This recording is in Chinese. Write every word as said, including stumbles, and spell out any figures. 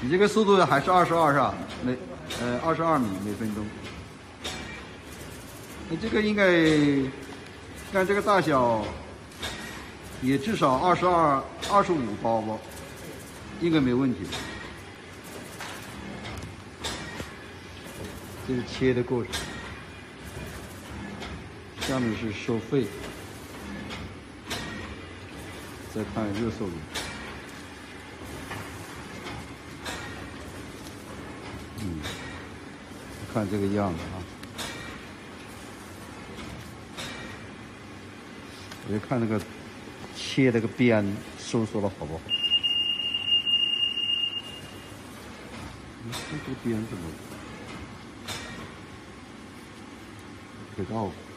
你这个速度还是二十二是吧？每呃二十二米每分钟。你这个应该看这个大小，也至少二十二、二十五包吧，应该没问题。这是切的过程，下面是收费，再看热搜里。 嗯，看这个样子啊，我就看那个切那个边收缩的好不好？这个边怎么不知道？